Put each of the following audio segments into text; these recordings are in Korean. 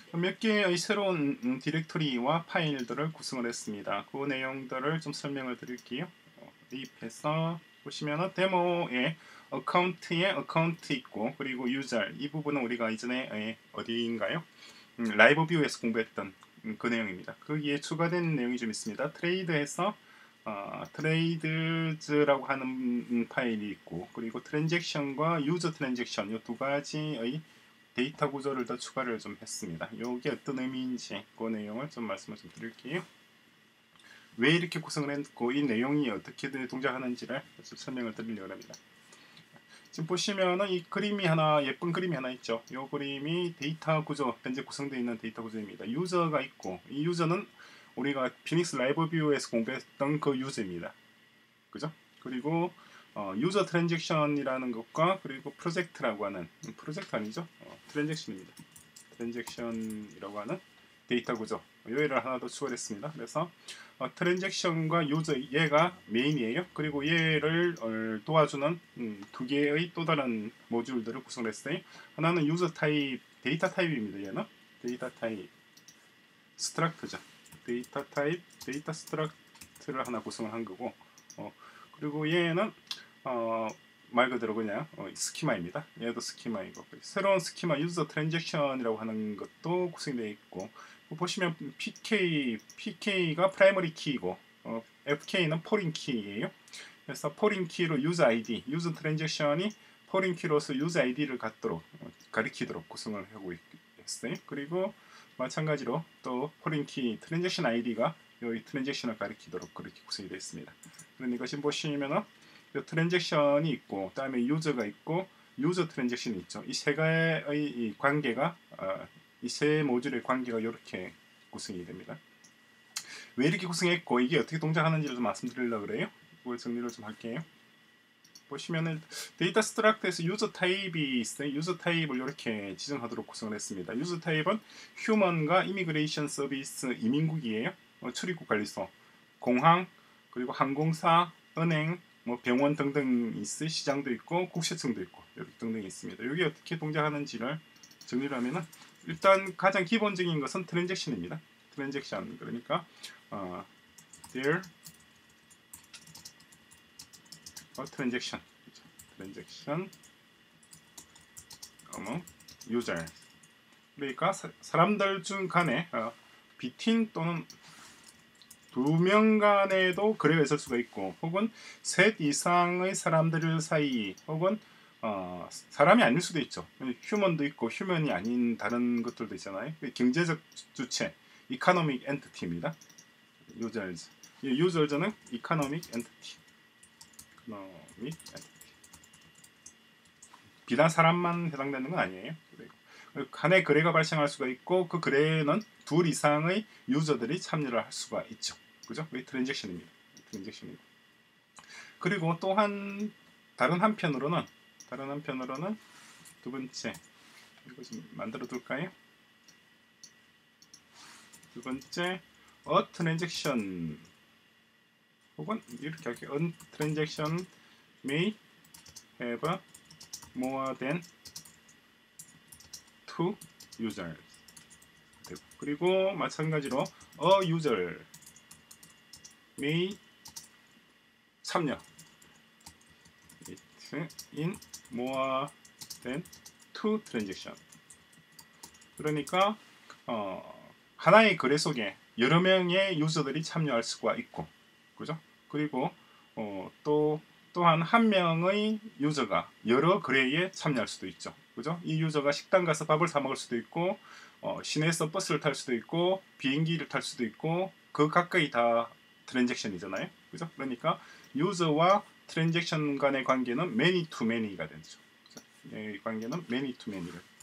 몇 개의 새로운 디렉토리와 파일들을 구성을 했습니다. 그 내용들을 좀 설명을 드릴게요. 대입해서 보시면은 데모에 어카운트 있고, 그리고 유저 이 부분은 우리가 이전에 어디인가요? 라이브 뷰에서 공부했던 그 내용입니다. 거기에 추가된 내용이 좀 있습니다. 트레이드에서 트레이드즈라고 하는 파일이 있고, 그리고 트랜잭션과 유저 트랜잭션 이 두 가지의 데이터 구조를 더 추가를 좀 했습니다. 이게 어떤 의미인지 그 내용을 좀 말씀을 좀 드릴게요. 왜 이렇게 구성을 했고 이 내용이 어떻게 동작하는지를 설명을 드리려고 합니다. 지금 보시면은 이 그림이 하나, 예쁜 그림이 하나 있죠. 이 그림이 데이터 구조, 현재 구성되어 있는 데이터 구조입니다. 유저가 있고, 이 유저는 우리가 피닉스 라이브 뷰에서 공부했던 그 유저입니다. 그죠? 그리고 유저 트랜잭션이라는 것과, 그리고 프로젝트라고 하는, 프로젝트 아니죠? 트랜잭션입니다. 트랜잭션이라고 하는 데이터 구조, 요애를 하나 더 추가했습니다. 그래서 트랜잭션과 유저, 얘가 메인이에요. 그리고 얘를 도와주는 두 개의 또 다른 모듈들을 구성했어요. 하나는 유저 타입, 데이터 타입입니다. 얘는 데이터 타입 스트럭트죠. 데이터 타입, 데이터 스트럭트를 하나 구성을 한 거고, 그리고 얘는 말 그대로 그냥 스키마입니다. 얘도 스키마이고, 새로운 스키마 유저 트랜잭션이라고 하는 것도 구성되어 있고, 보시면 PK가 프라이머리 키이고, FK는 포린 키예요. 그래서 포린 키로 유저 ID, 유저 트랜잭션이 포린 키로서 유저 ID를 갖도록 가리키도록 구성을 하고 있어요. 그리고 마찬가지로 또 포린 키 트랜잭션 ID가 여기 트랜잭션을 가리키도록 그렇게 구성이 되어 있습니다. 그러니까 지금 보시면은 트랜잭션이 있고, 그다음에 유저가 있고, 유저 트랜잭션이 있죠. 이 세 개의 관계가 이 세 모듈의 관계가 이렇게 구성이 됩니다. 왜 이렇게 구성했고 이게 어떻게 동작하는지를 좀 말씀드리려고 그래요. 이걸 정리를 좀 할게요. 보시면은 데이터 스트럭트에서 유저 타입이 있어요. 유저 타입을 이렇게 지정하도록 구성을 했습니다. 유저 타입은 휴먼과 이미그레이션 서비스 이민국이에요. 출입국 관리소, 공항, 그리고 항공사, 은행, 병원 등등 있어요. 시장도 있고 국세청도 있고 이렇게 등등이 있습니다. 이게 어떻게 동작하는지를 정리를 하면은 일단 가장 기본적인 것은 트랜잭션입니다. 트랜잭션, 그러니까 there 트랜잭션 user, 그러니까 사람들 중 간에 between 또는 두 명 간에도 거래가 있을 수가 있고, 혹은 셋 이상의 사람들 사이, 혹은 사람이 아닐 수도 있죠. 휴먼도 있고 휴먼이 아닌 다른 것들도 있잖아요. 경제적 주체, economic entity입니다. users. 이 users는 economic entity. 비단 사람만 해당되는 건 아니에요. 간의 거래가 발생할 수가 있고, 그 거래에는 둘 이상의 유저들이 참여를 할 수가 있죠. 그죠? 그게 트랜잭션입니다. 트랜잭션입니다. 그리고 또한 다른 한편으로는 두 번째, 이거 좀 만들어 둘까요? 두 번째, a transaction, 혹은 이렇게 할게요. a transaction may have more than two users. 그리고 마찬가지로 a user may 참여 in more than two transaction. 그러니까 하나의 거래 속에 여러 명의 유저들이 참여할 수가 있고, 그죠? 그리고 또한 한 명의 유저가 여러 거래에 참여할 수도 있죠. 그죠? 이 유저가 식당 가서 밥을 사 먹을 수도 있고, 시내에서 버스를 탈 수도 있고, 비행기를 탈 수도 있고, 그 가까이 다 트랜잭션이잖아요. 그죠? 그러니까 유저와 트랜잭션 간의 관계는 many to many가 되죠. 이 관계는 many to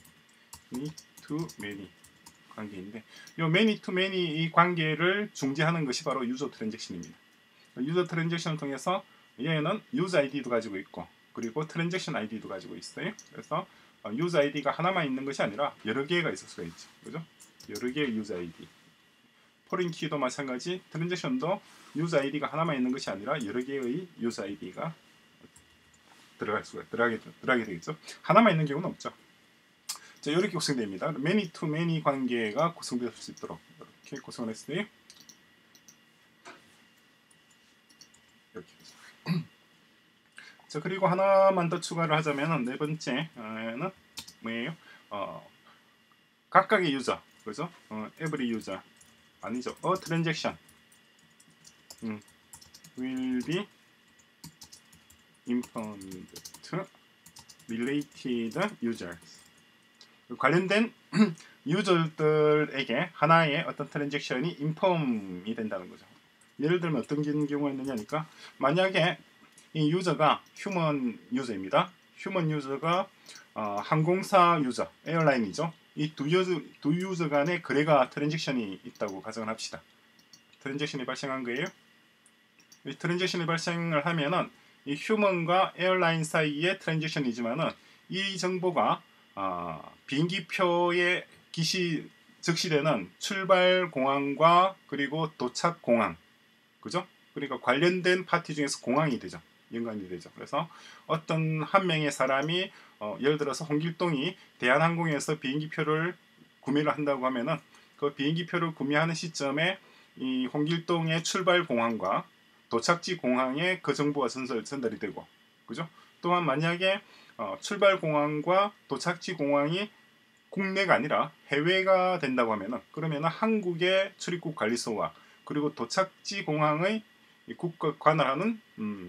many 관계인데, 이 many to many 이 관계를 중재하는 것이 바로 유저 트랜잭션입니다. 유저 트랜잭션을 통해서 얘는 유저 아이디도 가지고 있고, 그리고 트랜잭션 아이디도 가지고 있어요. 그래서 유저 아이디가 하나만 있는 것이 아니라 여러 개가 있을 수가 있죠. 그죠? 여러 개의 유저 아이디. 포린 키도 마찬가지, 트랜잭션도 유저 아이디가 하나만 있는 것이 아니라 여러 개의 유저 아이디가 들어가게 되겠죠. 하나만 있는 경우는 없죠. 자, 이렇게 구성됩니다. many to many 관계가 구성될 수 있도록 이렇게 구성을 했으니 이렇게. 자, 그리고 하나만 더 추가를 하자면 네 번째는 뭐예요? 각각의 유저, 그죠? every user 아니죠. a transaction will be informed to related users. 관련된 유저들에게 하나의 어떤 트랜잭션이 인폼이 된다는 거죠. 예를 들면 어떤 경우가 있느냐니까, 만약에 이 유저가 휴먼 유저입니다. 휴먼 유저가 항공사 유저, 에어라인이죠. 이 두 유저 간의 거래가 트랜잭션이 있다고 가정을 합시다. 트랜잭션이 발생한 거예요. 이 트랜잭션이 발생을 하면은 이 휴먼과 에어라인 사이의 트랜잭션이지만은 이 정보가 비행기표에 적시되는 출발 공항과 그리고 도착 공항, 그죠? 그러니까 관련된 파티 중에서 공항이 되죠. 연관이 되죠. 그래서 어떤 한 명의 사람이 예를 들어서 홍길동이 대한항공에서 비행기표를 구매를 한다고 하면은 그 비행기표를 구매하는 시점에 이 홍길동의 출발 공항과 도착지 공항에 그 정보가 전달이 되고, 그죠? 또한 만약에 출발 공항과 도착지 공항이 국내가 아니라 해외가 된다고 하면은, 그러면은 한국의 출입국 관리소와 그리고 도착지 공항의 국가 관할하는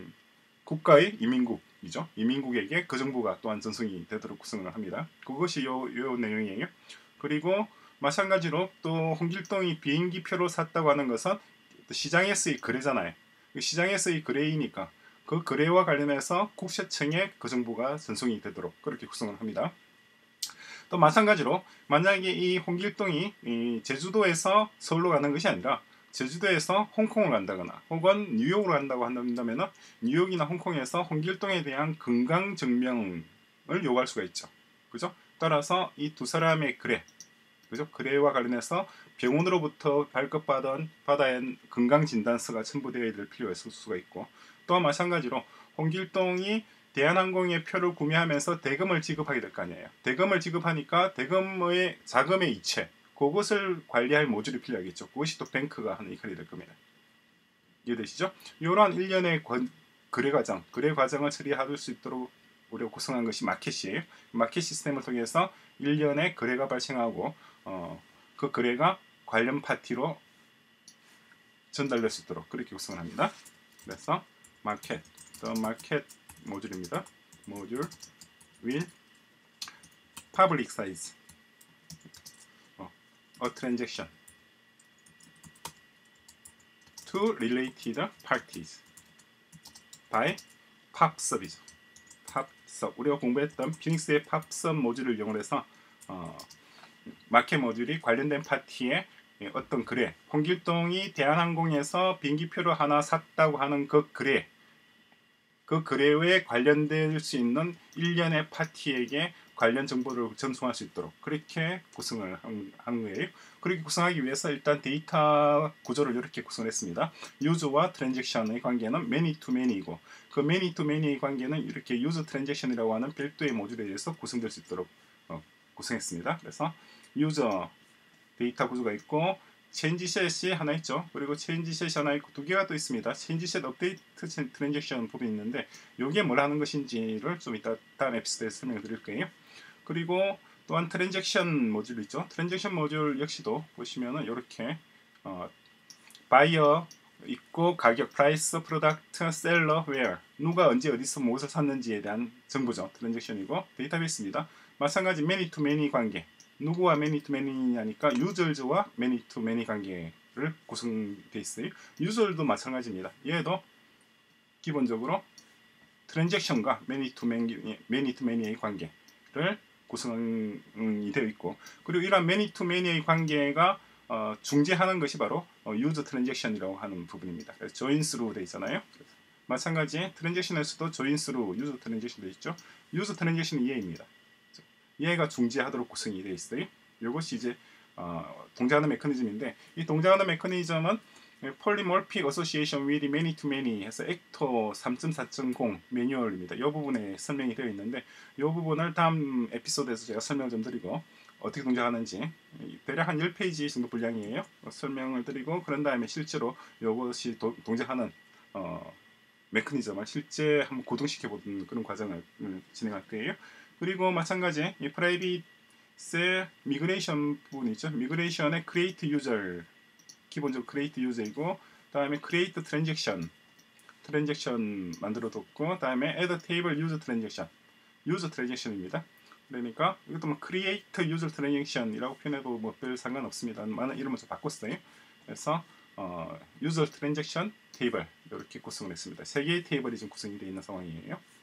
국가의 이민국이죠. 이민국에게 그 정보가 또한 전송이 되도록 구성을 합니다. 그것이 요 내용이에요. 그리고 마찬가지로 또 홍길동이 비행기표로 샀다고 하는 것은 시장에서의 거래잖아요. 시장에서의 거래이니까 그 거래와 관련해서 국세청에 그 정보가 전송이 되도록 그렇게 구성을 합니다. 또 마찬가지로 만약에 이 홍길동이 제주도에서 서울로 가는 것이 아니라 제주도에서 홍콩을 간다거나 혹은 뉴욕으로 간다고 한다면 뉴욕이나 홍콩에서 홍길동에 대한 건강 증명을 요구할 수가 있죠. 그죠? 따라서 이 두 사람의 거래, 그죠? 거래와 관련해서 병원으로부터 발급받은 건강 진단서가 첨부되어야 될 필요가 있을 수가 있고, 또한 마찬가지로 홍길동이 대한항공의 표를 구매하면서 대금을 지급하게 될 거 아니에요. 대금을 지급하니까 대금의 자금의 이체, 그것을 관리할 모듈이 필요하겠죠. 그것이 또 뱅크가 하는 역할이 될 겁니다. 이해되시죠? 이러한 일련의 거래 과정을 처리할 수 있도록 우리가 구성한 것이 마켓이에요. 마켓 시스템을 통해서 일련의 거래가 발생하고 그 거래가 관련 파티로 전달될 수 있도록 그렇게 구성을 합니다. 그래서 마켓 모듈입니다. 모듈 will publicize a transaction to related parties by PubSub이죠. PubSub, 우리가 공부했던 피닉스의 PubSub 모듈을 이용해서 마켓 모듈이 관련된 파티에 어떤 거래, 홍길동이 대한항공에서 비행기표를 하나 샀다고 하는 그 거래에 관련될 수 있는 일련의 파티에게 관련 정보를 전송할 수 있도록 그렇게 구성을 한 거예요. 그렇게 구성하기 위해서 일단 데이터 구조를 이렇게 구성했습니다. 유저와 트랜잭션의 관계는 many to many이고, 그 many to many의 관계는 이렇게 유저 트랜잭션이라고 하는 별도의 모듈에 의해서 구성될 수 있도록 구성했습니다. 그래서 유저 데이터 구조가 있고, 체인지셋이 하나 있죠. 그리고 체인지셋이 하나 있고 두 개가 또 있습니다. 체인지셋 업데이트 트랜잭션 부분이 있는데 이게 뭘 하는 것인지를 좀 이따 다음 에피소드에 설명을 드릴 거예요. 그리고 또한 트랜잭션 모듈 있죠. 트랜잭션 모듈 역시도 보시면은 이렇게 바이어 있고 가격, 프라이스, 프로덕트, 셀러, 웨어, 누가 언제 어디서 무엇을 샀는지에 대한 정보죠. 트랜잭션이고, 데이터베이스입니다. 마찬가지 many to many 관계, 누구와 many to many냐니까 유저즈와 many to many 관계를 구성되어 있어요. 유저들도 마찬가지입니다. 얘도 기본적으로 트랜잭션과 many to many의 관계를 구성이 되어 있고, 그리고 이러한 many to many의 관계가 중재하는 것이 바로 유저 트랜잭션이라고 하는 부분입니다. 그래서 join through 되어 있잖아요. 마찬가지 트랜잭션에서도 join through 유저 트랜잭션 되어 있죠. 유저 트랜잭션은 이해입니다. 얘가 중재하도록 구성이 되어 있어요. 이것이 이제 동작하는 메커니즘인데, 이 동작하는 메커니즘은 Polymorphic Association with Many to Many 해서 액터 3.4.0 매뉴얼입니다. 이 부분에 설명이 되어 있는데 이 부분을 다음 에피소드에서 제가 설명을 좀 드리고 어떻게 동작하는지 대략 한 10페이지 정도 분량이에요. 설명을 드리고 그런 다음에 실제로 이것이 동작하는 메커니즘을 실제 한번 고정시켜보는 그런 과정을 진행할 거예요. 그리고 마찬가지 이 프라이빗의 미그레이션 부분이죠. 미그레이션의 create user 기본적으로 create user이고 다음에 create transaction 만들어뒀고 다음에 add table user transaction입니다. 그러니까 이것도 뭐 create user transaction이라고 표현해도 뭐 별 상관없습니다. 많은 이름을 좀 바꿨어요. 그래서 user transaction table 이렇게 구성을 했습니다. 세 개의 테이블이 지금 구성이 되어 있는 상황이에요.